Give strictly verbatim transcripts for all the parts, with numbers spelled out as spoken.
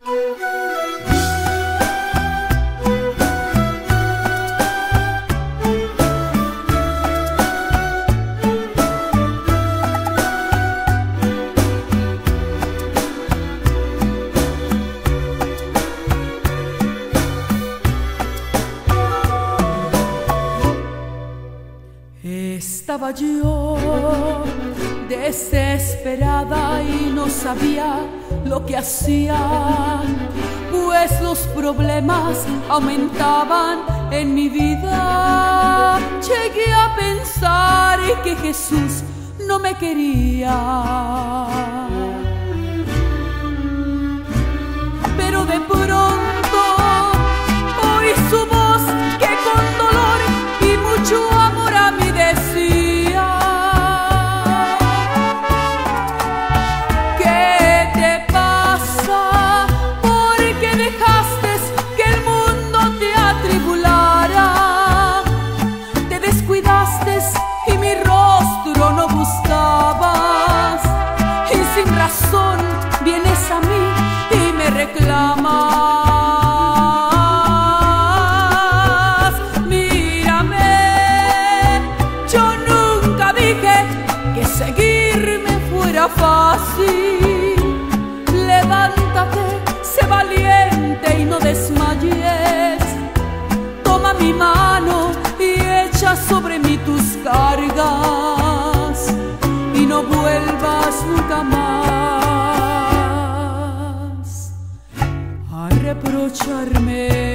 Estaba yo desesperada y no sabía lo que hacía, pues los problemas aumentaban en mi vida. Llegué a pensar que Jesús no me quería, pero de pronto oí su voz que con dolor y mucho amor a mí decía: ¿qué te pasa? ¿Por qué dejaste que el mundo te atribulara? Te descuidaste y mi rostro no buscabas, y sin razón vienes a mí y me reclamas. Fácil, levántate, sé valiente y no desmayes. Toma mi mano y echa sobre mí tus cargas, y no vuelvas nunca más a reprocharme.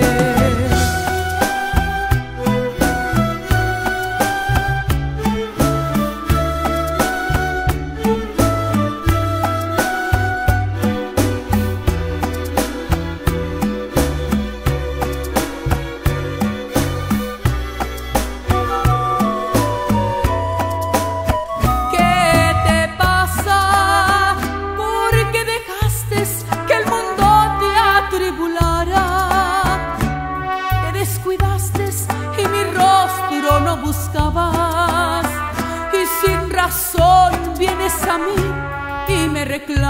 Y mi rostro no buscabas, y sin razón vienes a mí y me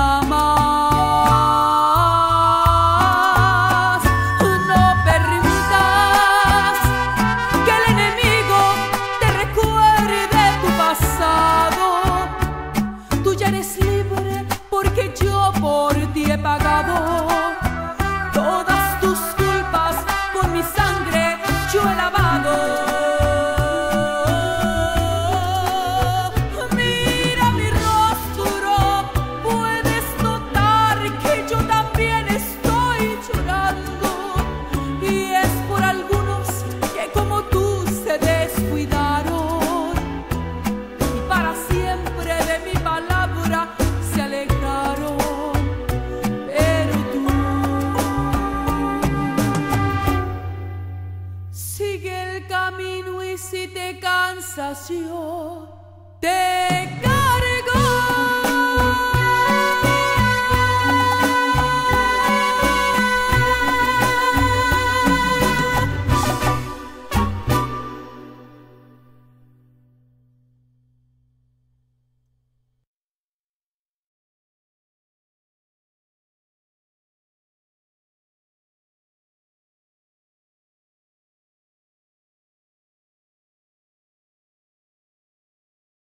reclamas. No permitas que el enemigo te recuerde tu pasado. Tú ya eres libre porque yo por ti he pagado todas tus culpas. Con mi sangre yo he lavado. Mira mi rostro, puedes notar que yo también estoy llorando, y es por algunos que como tú se descuidaron y para siempre de mi palabra se alejaron. Pero tú sigue el camino, y si te cansas yo te